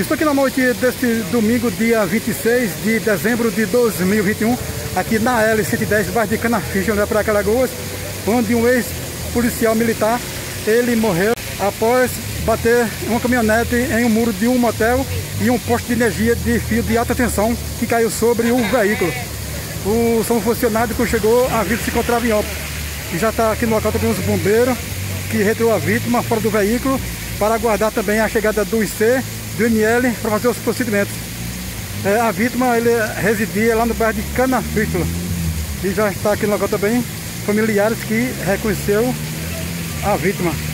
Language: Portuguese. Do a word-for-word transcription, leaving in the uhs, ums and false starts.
Estou aqui na noite deste domingo, dia vinte e seis de dezembro de dois mil e vinte e um, aqui na L cento e dez, bairro de Canaficha, onde é para Calagoas, onde um ex-policial militar, ele morreu após bater uma caminhonete em um muro de um motel e um poste de energia de fio de alta tensão que caiu sobre o veículo. O SAMU funcionário, quando chegou, a vítima se encontrava em óbito. E já está aqui no local também os bombeiros que retirou a vítima fora do veículo para aguardar também a chegada do I C, do M L, para fazer os procedimentos. É, a vítima, ele residia lá no bairro de Canaficha. E já está aqui no local também familiares que reconheceu a vítima.